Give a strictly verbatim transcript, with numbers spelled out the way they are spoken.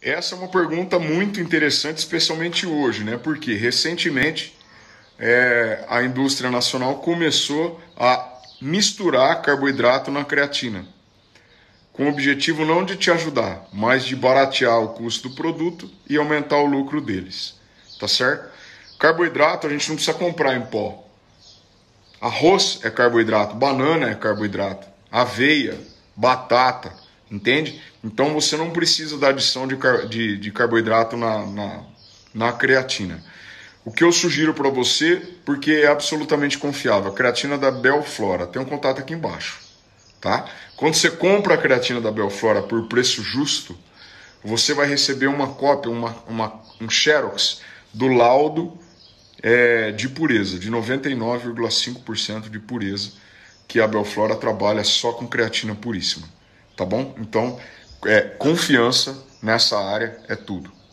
Essa é uma pergunta muito interessante, especialmente hoje, né? Porque recentemente é, a indústria nacional começou a misturar carboidrato na creatina, com o objetivo não de te ajudar, mas de baratear o custo do produto e aumentar o lucro deles, tá certo? Carboidrato a gente não precisa comprar em pó. Arroz é carboidrato, banana é carboidrato, aveia, batata, entende? Então você não precisa da adição de, car de, de carboidrato na, na, na creatina. O que eu sugiro para você, porque é absolutamente confiável, a creatina da Belflora, tem um contato aqui embaixo, tá? Quando você compra a creatina da Belflora por preço justo, você vai receber uma cópia, uma, uma, um xerox do laudo é, de pureza, de noventa e nove vírgula cinco por cento de pureza, que a Belflora trabalha só com creatina puríssima, tá bom? Então, é, confiança nessa área é tudo.